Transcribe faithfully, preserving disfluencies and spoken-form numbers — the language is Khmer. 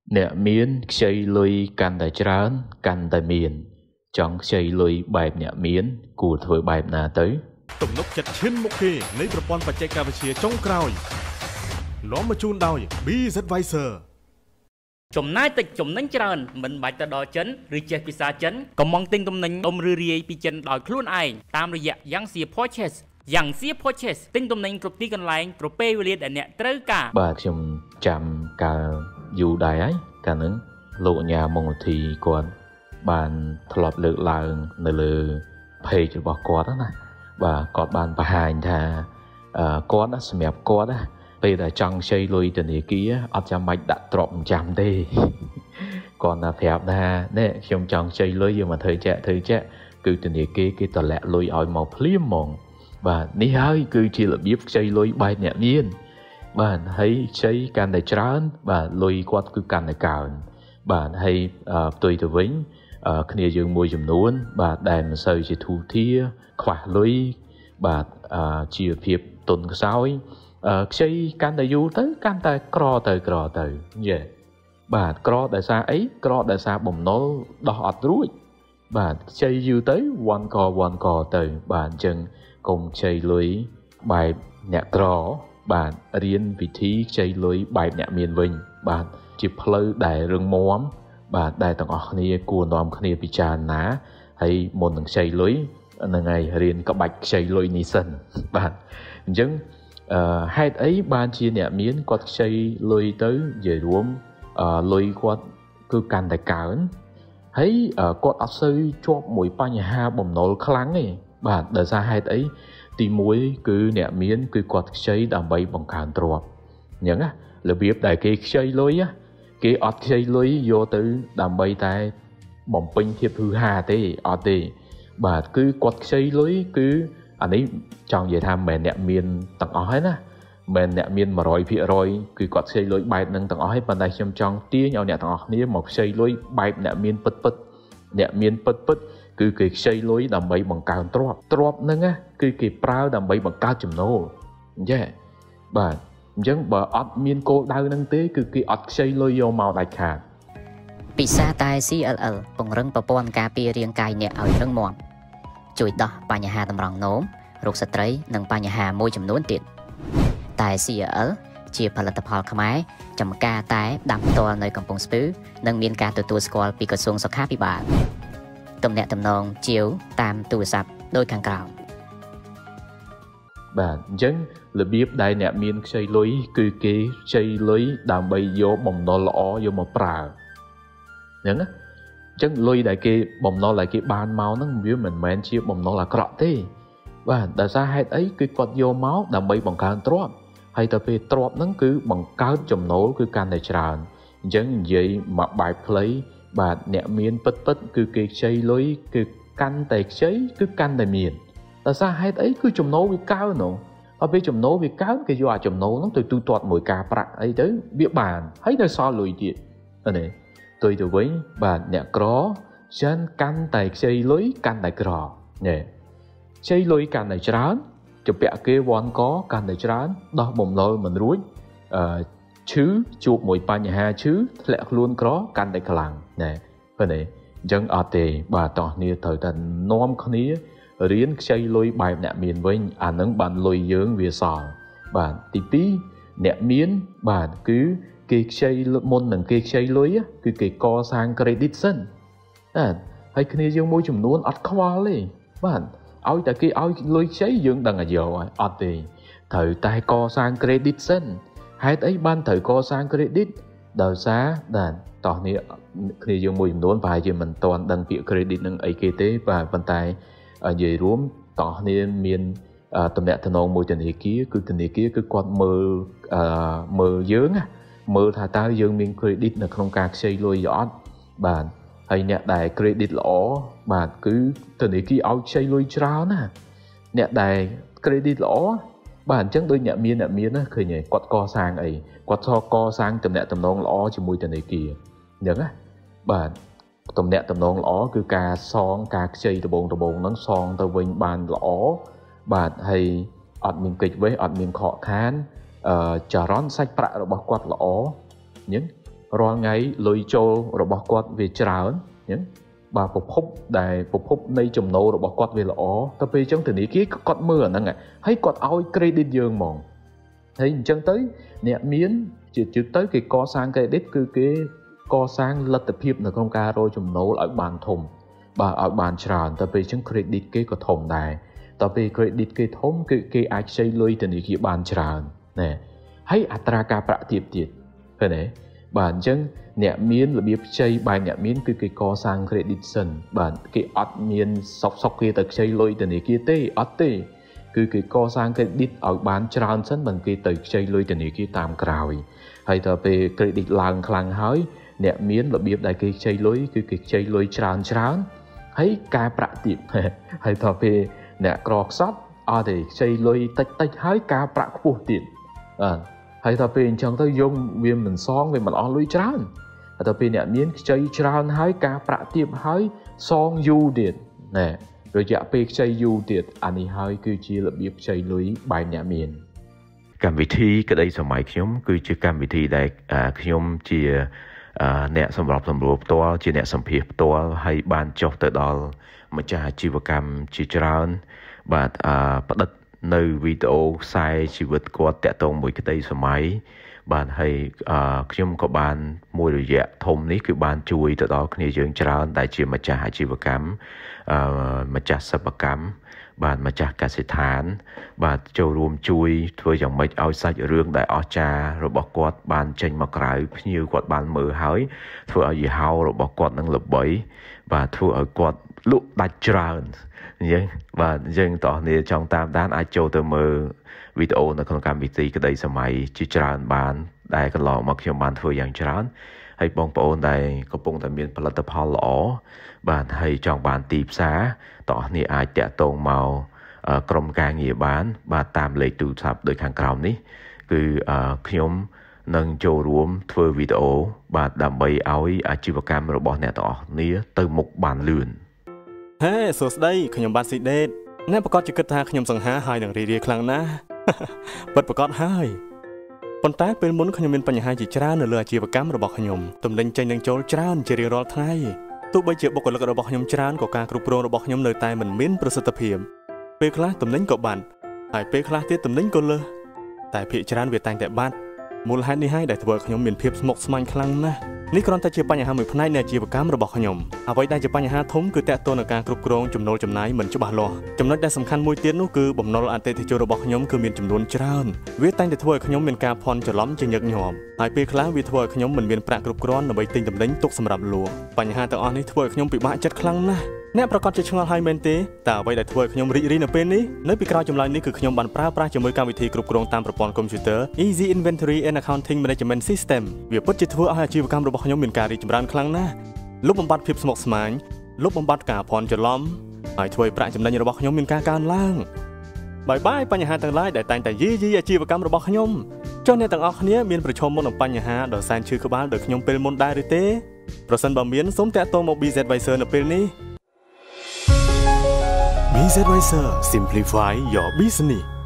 nẹ miến xây lùi căn tài trán căn tài miền trong xây lùi bài nẹ miến cụ thời bài nà tới tổng nốc chặt trên một kỳ lấyប្រព័ន្ធបច្ចេកវិទ្យាចុងក្រោយล้อมมาจูนដោយ BizAdvisor ចំណាយតិចចំណេញច្រើនមិនបាច់ទៅដល់ចិនឬចេះភាសាចិនកំងទិញទំនិញដុំឬរាយពីចិនដោយខ្លួនឯងតាមរយៈ Yangxia Purchase Yangxia Purchase ទិញទំនិញគ្រប់ទីកន្លែងគ្រប់ពេលវេលាដែលអ្នកត្រូវការបាទខ្ញុំចាំកាលយូរដែរហើយកាលហ្នឹងលោកអាញាមង្គលធីគាត់បានធ្លាប់លើកឡើងនៅលើ page របស់គាត់ណាបាទគាត់បានបង្ហាញថាគាត់សម្រាប់គាត់ណាពេលដែលចង់ខ្ចីលុយធនាគារអត់ចាំបាច់ដាក់ទ្រព្យចាំទេគាត់ថាប្រាប់ថានេះខ្ញុំចង់ខ្ចីលុយយកមកធ្វើចាក់ធ្វើចាក់គឺធនាគារគេតម្លាក់លុយឲ្យមកភ្លាមហ្មងបាទនេះហើយគឺជារបៀបខ្ចីលុយបែបអ្នកមានបាទហើយខ្ចីកាន់តែច្រើនបាទលុយគាត់គឺកាន់តែកើនបាទហើយផ្ទុយទៅវិញគ្នាយើងមួយចំនួនបាទដែលមិនសូវជាធូរធារខ្វះលុយបាទជីវភាពទុនខ្សោយខ្ចីកាន់តែយូរទៅកាន់តែក្រទៅក្រទៅយេបាទក្រដោយសារអីក្រដោយសារបំណុលដោះអត់រួចបាទខ្ចីយូរទៅវ៉ាន់កវ៉ាន់កទៅបាទអញ្ចឹងកុំខ្ចីលុយបែបអ្នកក្របាទរៀនវិធីខ្ចីលុយបែបអ្នកមានវិញបាទជាផ្លូវដែលរឹងមាំបាទដែលទាំងអស់គ្នាគួរនាំគ្នាពិចារណាហើយមុននឹងខ្ចីលុយហ្នឹងហើយរៀនក្បាច់ខ្ចីលុយនេះសិនបាទអញ្ចឹងអឺហេតុអីបានជាអ្នកមានគាត់ខ្ចីលុយទៅនិយាយរួមអឺលុយគាត់គឺកាន់តែកើនហើយគាត់អត់សូវជាប់មួយបញ្ហាបំណុលខ្លាំងទេបាទដោយសារហេតុអីទីមួយគឺអ្នកមានគឺគាត់ខ្ចីដើម្បីបង្កើនទ្រព្យអញ្ចឹងណារបៀបដែលគេខ្ចីលុយគេអត់ខ្ចីលុយយកទៅដើម្បីតែបំពេញភាពហឺហាទេអត់ទេបាទគឺគាត់ខ្ចីលុយគឺអានេះចង់និយាយថាមិនមែនអ្នកមានទាំងអស់ទេណាមិនមែនអ្នកមានone hundred percent គឺគាត់ខ្ចីលុយបែបហ្នឹងទាំងអស់ទេប៉ុន្តែខ្ញុំចង់ទាញឲ្យអ្នកទាំងអស់គ្នាមកខ្ចីលុយបែបអ្នកមានពិតពិតអ្នកមានពិតពិតគឺគេខ្ចីលុយដើម្បីបង្កើនទ្រព្យទ្រព្យហ្នឹងណាគឺគេប្រើដើម្បីបង្កើតចំណូលអញ្ចឹងបាទអញ្ចឹងបើអត់មានគោលដៅហ្នឹងទេគឺគេអត់ខ្ចីលុយយកមកដាច់ខាតពិសាតែ C L L ពង្រឹងប្រព័ន្ធការពាររាងកាយអ្នកឲ្យរឹងមាំជួយដោះបញ្ហាតម្រង់នោមរោគស្ត្រីនិងបញ្ហាមួយចំនួនទៀតតែ C L L ជាផលិតផលខ្មែរចំការតែដាំផ្ទាល់នៅកំពង់ស្ពឺនិងមានការទទួលស្គាល់ពីក្រសួងសុខាភិបាលទំនាក់ទំនងជាវតាមទូរស័ព្ទដូចខាងក្រោមបាទអញ្ចឹងរបៀបដែលអ្នកមានខ្ចីលុយគឺគេខ្ចីលុយដើម្បីយកបំណុលល្អយកមកប្រើអញ្ចឹងណាអញ្ចឹងលុយដែលគេបំណុលដែលគេបានមកហ្នឹងវាមិនមែនជាបំណុលអាក្រក់ទេបាទដោយសារហេតុអីគឺគាត់យកមកដើម្បីបង្កើនទ្រព្យហើយទៅពេលទ្រព្យហ្នឹងគឺបង្កើតចំណូលគឺកាន់តែច្រើនអញ្ចឹងនិយាយមកបែបខ្លីបាទអ្នកមានពិតពិតគឺគេខ្ចីលុយគឺកាន់តែខ្ចីគឺកាន់តែមានដោយសារហេតុអីគឺចំណូលវាកើនហ្នឹងហើយពេលចំណូលវាកើនគេយកអាចំណូលហ្នឹងទៅទូទាត់មួយការប្រាក់អីទៅវាបានហើយនៅសល់លុយទៀតនេះផ្ទុយទៅវិញបាទអ្នកក្រចឹងកាន់តែខ្ចីលុយកាន់តែក្រណែខ្ចីលុយកាន់តែច្រើនជពាក់គេវ៉ាន់កកាន់តែច្រើនដោះបំណុលមិនរួចអឺឈឺជួបមួយបញ្ហាឈឺធ្លាក់ខ្លួនក្រកាន់តែខ្លាំងណែឃើញទេអញ្ចឹងអត់ទេបាទតោះគ្នាត្រូវតែនាំគ្នារៀនខ្ចីលុយបែបអ្នកមានវិញអានឹងបានលុយយើងវាសល់បាទទីពីរអ្នកមានបាទគឺគេខ្ចីមុននឹងគេខ្ចីលុយគឺគេកសាង credit សិនបាទហើយគ្នាយើងមួយចំនួនអត់ខ្វល់ទេបាទឲ្យតែគេឲ្យលុយខ្ចីយើងដឹងឲ្យយកហើយអត់ទេត្រូវតែកសាង credit សិនហេតុអីបានត្រូវកសាង credit ដោយសារបាទតោះនេះគ្នាយើងមួយចំនួនប្រហែលជាមិនទាន់ដឹងពាក្យ credit នឹងអីគេទេបាទប៉ុន្តែនិយាយរួមតោះគ្នាមានតំណែងតំណងមួយធនាគារគឺធនាគារគឺគាត់មើលមើលយើងណាមើលថាតើយើងមាន credit នៅក្នុងការខ្ចីលុយអត់បាទហើយអ្នកដែល credit ល្អបាទគឺធនាគារឲ្យខ្ចីលុយច្រើនណាអ្នកដែល credit ល្អបាទអញ្ចឹងដូចអ្នកមានអ្នកមានណាឃើញទេគាត់កសាងអីគាត់ថកកសាងតំណែងតំណងល្អជាមួយធនាគារអញ្ចឹងណាបាទតំណែងតំណងល្អគឺការសងការខ្ចីដបងដបងហ្នឹងសងទៅវិញបានល្អបាទហើយអត់មានកិច្ចវេះអត់មានខកខានអឺចរន្តសាច់ប្រាក់របស់គាត់ល្អអញ្ចឹងរាល់ថ្ងៃលុយចូលរបស់គាត់វាច្រើនអញ្ចឹងបាទប្រភពដែលប្រភពនៃចំណូលរបស់គាត់វាល្អទៅពេលអញ្ចឹងធនាគារគាត់មើលអាហ្នឹងហើយគាត់ឲ្យ credit យើងហ្មងហើយអញ្ចឹងទៅអ្នកមានជាជឿទៅគេកសាង credit គឺគេកសាងលទ្ធភាពនៅក្នុងការរកចំណូលឲ្យបានធំបាទឲ្យបានច្រើនទៅពេលអញ្ចឹង credit គេក៏ធំដែរតទៅពេល credit គេធំគឺគេអាចខ្ចីលុយធនាគារបានច្រើនណែហើយអត្រាការប្រាក់ទាបទៀតឃើញទេបាទអញ្ចឹងអ្នកមានរបៀបខ្ចីបែបអ្នកមានគឺគេកសាង credit សិនបាទគេអត់មានសុកសុកគេទៅខ្ចីលុយធនាគារទេអត់ទេគឺគេកសាង credit ឲ្យបានច្រើនសិនមិនគេទៅខ្ចីលុយធនាគារតាមក្រោយហើយដល់ពេល credit ឡើងខ្លាំងហើយអ្នកមានរបៀបដែលគេខ្ចីលុយគឺគេខ្ចីលុយច្រើនច្រើនហើយកែប្រាក់ទាបហើយដល់ពេលអ្នកក្រខ្សត់អត់ទេខ្ចីលុយតិចតិចហើយការប្រាក់ខ្ពស់ទៀតបាទហើយដល់ពេលអញ្ចឹងទៅយើងវាមិនសងវាមិនអស់លុយច្រើនហើយដល់ពេលអ្នកមានខ្ចីច្រើនហើយការប្រាក់ទាបហើយសងយូរទៀតណែរយៈពេលខ្ចីយូរទៀតអានេះហើយគឺជារបៀបខ្ចីលុយបែបអ្នកមានកម្មវិធីក្តីសម័យខ្ញុំគឺជាកម្មវិធីដែលខ្ញុំជាអ្នកសម្របសម្រួលផ្ទាល់ជាអ្នកសម្ភាសផ្ទាល់ហើយបានចុះទៅដល់ម្ចាស់អាជីវកម្មជាច្រើនបាទផ្ដិតនៅវីដេអូខ្សែជីវិតគាត់តាក់ទងមួយក្តីសម័យបាទហើយខ្ញុំក៏បានមួយរយៈធំនេះគឺបានជួយទៅដល់គ្នាយើងច្រើនដែលជាម្ចាស់អាជីវកម្មម្ចាស់សិប្បកម្មបាទម្ចាស់កសិដ្ឋានបាទចូលរួមជួយធ្វើយ៉ាងម៉េចឲ្យសាច់រឿងដែលអស្ចារ្យរបស់គាត់បានចេញមកក្រៅភ្ញៀវគាត់បានមើលហើយធ្វើឲ្យយីហោរបស់គាត់នឹងល្បីបាទធ្វើឲ្យគាត់លក់ដាច់ច្រើនអញ្ចឹងបាទអញ្ចឹងតោះនេះចង់តាមដានអាចចូលទៅមើលវីដេអូនៅក្នុងកម្មវិធីក្តីសម័យជាច្រើនបានដែលកន្លងមកខ្ញុំបានធ្វើយ៉ាងច្រើនហើយបងប្អូនដែលកំពុងតែមានផលិតផលល្អបាទហើយចង់បានទីផ្សារតោះនេះអាចតាក់ទងមកក្រុមការងារបានបាទតាមលេខទូរស័ព្ទដូចខាងក្រោមនេះគឺខ្ញុំនឹងចូលរួមធ្វើវីដេអូបាទដើម្បីឲ្យអាជីវកម្មរបស់អ្នកទាំងអស់គ្នាទៅមុខបានលឿនហេសួស្តីខ្ញុំបាទស៊ីដេតអ្នកប្រកាសជាគិតថាខ្ញុំសង្ហាហើយនឹងរីរាយខ្លាំងណាស់ពិតប្រកបហើយប៉ុន្តែពេលមុនខ្ញុំមានបញ្ហាជាច្រើននៅលើអាជីវកម្មរបស់ខ្ញុំទំនិញចេញនឹងចូលច្រើនជារៀងរាល់ថ្ងៃទោះបីជាបុគ្គលិករបស់ខ្ញុំច្រើនក៏ការគ្រប់គ្រងរបស់ខ្ញុំនៅតែមិនមានប្រសិទ្ធភាពពេលខ្លះទំនិញក៏បាត់ហើយពេលខ្លះទៀតទំនិញក៏លើសតែភាគច្រើនវាតែងតែបាត់មូលហេតុនេះហើយដែលធ្វើឲ្យខ្ញុំមានភាពស្មុគស្មាញខ្លាំងណាស់នេះគ្រាន់តែជាបញ្ហាមួយផ្នែកនៃអាជីវកម្មរបស់ខ្ញុំអ្វីដែលជាបញ្ហាធំគឺទាក់ទងនឹងការគ្រប់គ្រងចំណូលចំណាយមិនច្បាស់លាស់ចំណុចដែលសំខាន់មួយទៀតនោះគឺបំណុលអតិថិជនរបស់ខ្ញុំគឺមានចំនួនច្រើនវាតែងតែធ្វើឲ្យខ្ញុំមានការភ័ន្តច្រឡំជាញឹកញាប់ហើយពេលខ្លះវាធ្វើឲ្យខ្ញុំមិនមានប្រាក់គ្រប់គ្រាន់ដើម្បីទិញទំនិញទុកសម្រាប់លក់បញ្ហាទាំងអស់នេះធ្វើឲ្យខ្ញុំពិបាកចិត្តខ្លាំងណាស់អ្នកប្រកាសជាឆ្ងល់ហើយមែនទេតើអ្វីដែលធ្វើឲ្យខ្ញុំរីករាយនៅពេលនេះនៅពីក្រោយចម្លើយនេះគឺខ្ញុំបានប្រើប្រាស់ជាមួយកម្មវិធីគ្រប់គ្រងតាមប្រព័ន្ធកុំព្យូទ័រ Easy Inventory and Accounting Management System វាពិតជាធ្វើឲ្យអាជីវកម្មរបស់ខ្ញុំមានការរីកចម្រើនខ្លាំងណាស់លុបបំបាត់ភាពស្មុគស្មាញលុបបំបាត់ការភ័ន្តច្រឡំហើយធ្វើឲ្យប្រាក់ចំណេញរបស់ខ្ញុំមានការកើនឡើងបាយបាយបញ្ហាទាំងឡាយដែលតែងតែយីយីអាជីវកម្មរបស់ខ្ញុំចុះអ្នកទាំងអស់គ្នាមានប្រឈមមុខនឹងបញ្ហាដ៏សែនឈឺក្បាលដោយខ្ញុំពេលមុនដែរឬទេប្រសិនបើមានសូមតាក់ទងមក ប៊ី ហ្សេដ Advisor នៅពេលនេះ ប៊ី ហ្សេដ Advisor Simplify your business